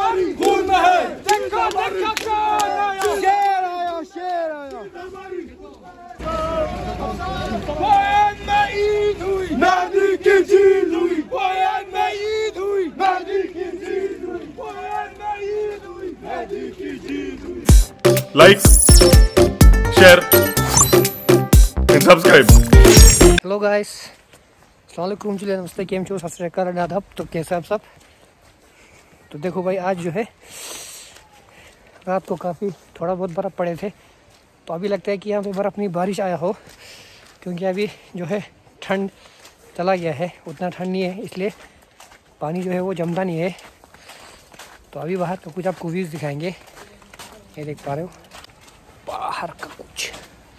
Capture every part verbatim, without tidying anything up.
हमारी खून में है। देखो देखो कौन आया, शेर आया, शेर आया। बयान में ईद हुई, मेहदी की जीत हुई। बयान में ईद हुई, मेहदी की जीत हुई। बयान में ईद हुई, मेहदी की जीत हुई। Like, share and subscribe. Hello guys, अस्सलाम वालेकुम, चलिए नमस्ते, केम छो, सत श्री अकाल, आदाब। तो कैसे आप सब? तो देखो भाई, आज जो है रात को काफ़ी थोड़ा बहुत बर्फ़ पड़े थे, तो अभी लगता है कि यहाँ पे बर्फ़ नहीं बारिश आया हो, क्योंकि अभी जो है ठंड चला गया है, उतना ठंड नहीं है, इसलिए पानी जो है वो जमता नहीं है। तो अभी बाहर का कुछ आपको व्यूज़ दिखाएंगे। ये देख पा रहे हो बाहर का कुछ।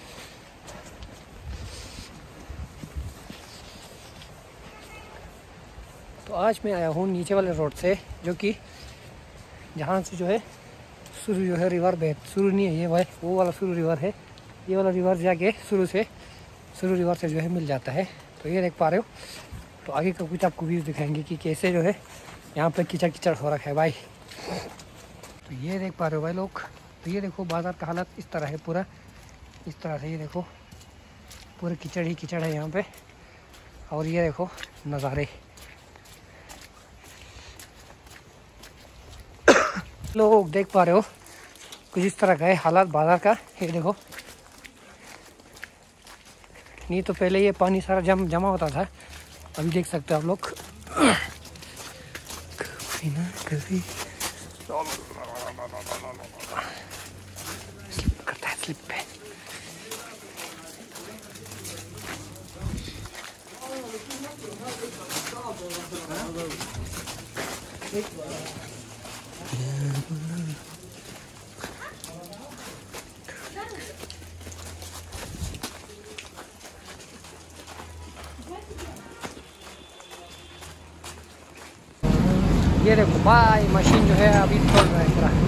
तो आज मैं आया हूँ नीचे वाले रोड से, जो कि जहाँ से जो है सुरु जो है रिवर बह सुरु नहीं है, ये भाई वो वाला सुरु रिवर है। ये वाला रिवर जाके सुरु से सुरु रिवर से जो है मिल जाता है। तो ये देख पा रहे हो। तो आगे का कुछ आपको व्यूज़ दिखाएंगे कि कैसे जो है यहाँ पे कीचड़ कीचड़ हो रखा है भाई। तो ये देख पा रहे हो भाई लोग। तो ये देखो बाज़ार का हालत इस तरह है, पूरा इस तरह से। ये देखो पूरे कीचड़ ही कीचड़ है यहाँ पे। और ये देखो नज़ारे, लोग देख पा रहे हो कुछ इस तरह का है हालात बाजार का। ये देखो, नहीं तो पहले ये पानी सारा जम जमा होता था, अभी देख सकते हो आप लोग। कभी ना कभी स्लिप करता है, स्लिप पे। ये देखो भाई, मशीन जो है अभी खोल रहा है पूरा।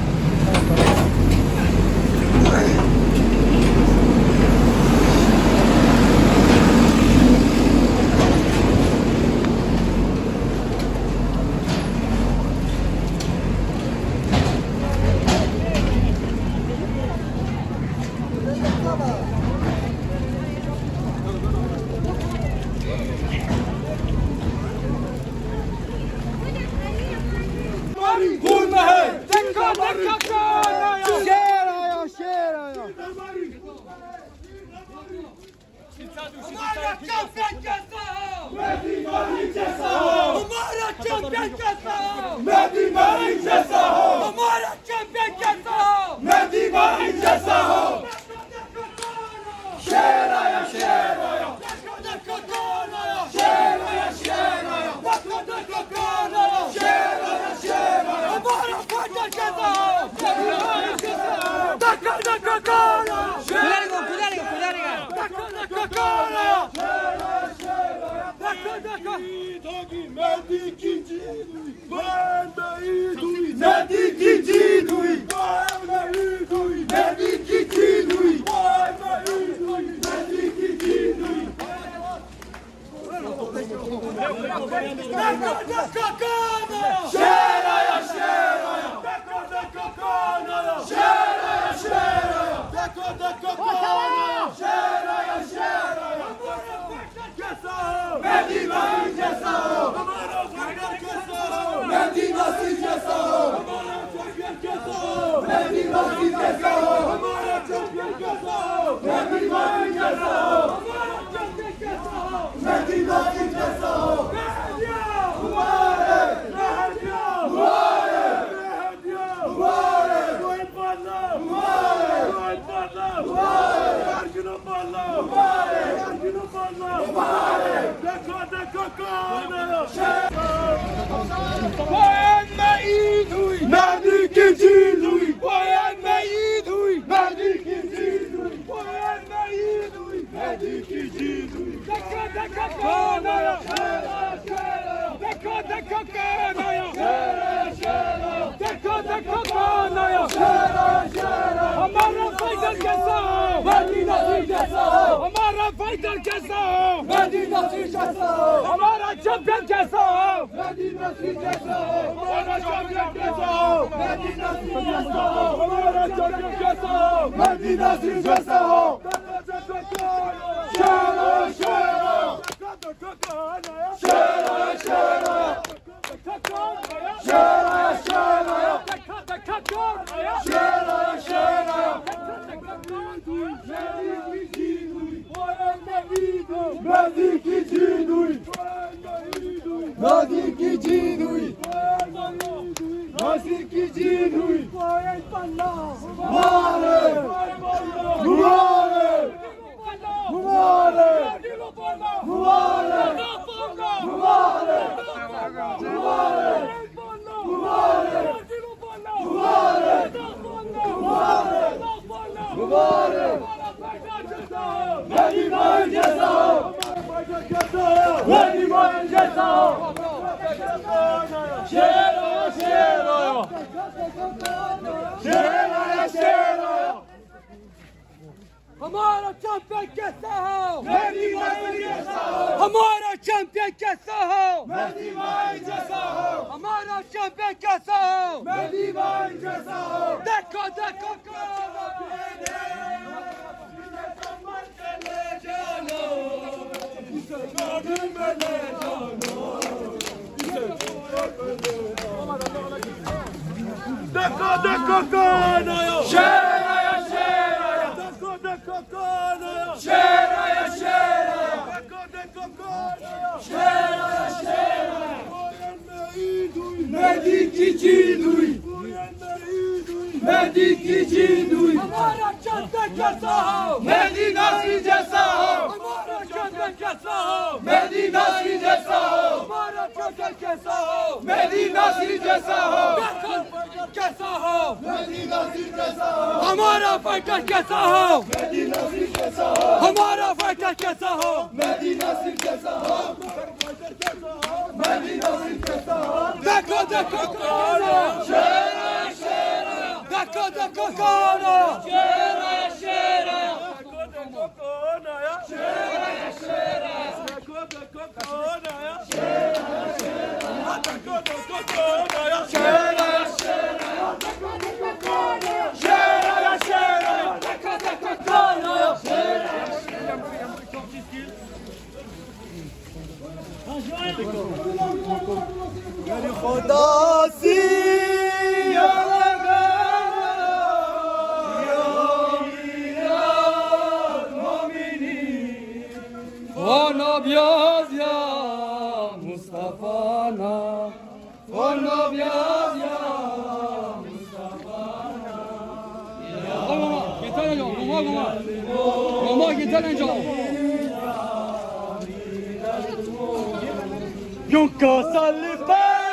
खून में है। देखो देखो कौन आया, शेर आया, शेर आया। हमारा चैंपियन कैसा हो, मेहदी मालिक जैसा हो। हमारा चैंपियन कैसा हो, मेहदी मालिक जैसा हो। हमारा चैंपियन कैसा हो, मेहदी मालिक जैसा हो। शेर आया, शेर आया। देखो देखो कौन आया, शेर आया, शेर आया। देखो देखो कौन आया, शेर आया, शेर आया। हमारा फाइटर कैसा हो, मेहदी मालिक जैसा हो। देखो देखो कौन आया, शेर आया, देखो देखो कौन आया, शेर आया, शेर आया। देखो देखो ईद होगी, मेहदी की जीत हुई। बयान में ईद हुई, मेहदी की जीत हुई। बयान में ईद हुई, मेहदी की जीत हुई। बयान में ईद हुई, मेहदी की जीत हुई। देखो देखो कौन आया, शेर आया, शेर आया। देखो देखो कौन आया, शेर आया, शेर आया। देखो देखो कौन आया, शेर आया, शेर आया। हमारा फाइटर कैसा हो, मेहदी मालिक जैसा हो। हमारा फाइटर कैसा हो, मेहदी मालिक जैसा हो। हमारा चैंपियन कैसा हो, मेहदी मालिक जैसा हो। हमारा चैंपियन कैसा हो, मेहदी मालिक जैसा हो। हमारा चैंपियन कैसा हो, मेहदी मालिक जैसा हो। हमारे मेहदिया, हमारे मेहदिया, हमारे कोई बदला, हमारे कोई बदला, हमारे कारगिनो बदला, हमारे कारगिनो बदला, हमारे। देखो देखो कौन आया, शेर। बयान में ईद हुई, मेहदी की जीत हुई। बयान में ईद हुई, मेहदी की जीत हुई। बयान में ईद हुई, मेहदी की जीत हुई। देखो देखो कौन आया, शेर आया, शेर आया। देखो देखो कौन आया, शेर आया, शेर आया। देखो देखो कौन आया, शेर आया, शेर आया। हमारा फाइटर कैसा हो, मेहदी नसीर जैसा हो। हमारा फाइटर कैसा हो, मेहदी नसीर जैसा हो। हमारा चैंपियन कैसा हो, मेहदी नसीर जैसा हो। हमारा चैंपियन कैसा مهدي ناصر جسها شارع شارع شارع شارع شارع شارع شارع شارع مهدي کی جیدوی مهدی کی جیدوی ناصر کی جیدوی مبارک مبارک مبارک مبارک مبارک مهدی ماین جزا مهدی ماین جزا شیرا شیرا شیرا شیرا हमारा चैंपियन कैसा हो مهدی ماین جزا हमारा चैंपियन कैसा हो مهدی ماین جزا हमारा चैंपियन कैसा हो مهدی ماین جزا देखो देखो دکو دکو کانایا شیرایا شیرایا دکو دکو کانایا شیرایا شیرایا دکو دکو کانایا شیرایا شیرایا مهدی کی جیدوی مهدی کی جیدوی हमारा चैंपियन कैसा हो مهدی ناصر جیسا ہو हमारा चैंपियन कैसा हो مهدی ناصر جیسا ہو हमारा चैंपियन कैसा हो مهدی ناصر جیسا ہو देखो कैसा हो مهدی ناصر جیسا ہو हमारा फाइटर कैसा हो مهدی ناصر جیسا ہو हमारा फाइटर कैसा हो مهدی ناصر جیسا ہو مهدی ناصر جیسا ہو देखो देखो कौन شیرا شیرا देखो देखो कौन شیرا شیرا دکو دکو کانایا شیرا شیرا دکو دکو کانایا شیرا شیرا دکو دکو کانایا شیرا شیرا دکو دکو کانایا شیرا شیرا देखो देखो कौन خدا سی Ona biazja Mustafana Ona biazja Mustafana Goma, gitene jo, goma goma Goma gitene jo Yunka salli